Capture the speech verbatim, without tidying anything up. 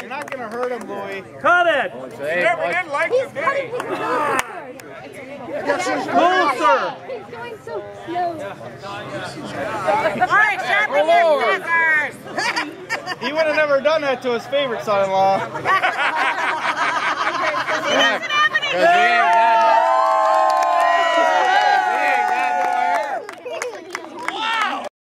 You're not going to hurt him, Louie. Cut it! Never did like He's him, did cutting he? his bastard. Closer! He's going so slow. Alright, sharpen your scissors! He would have never done that to his favorite son-in-law.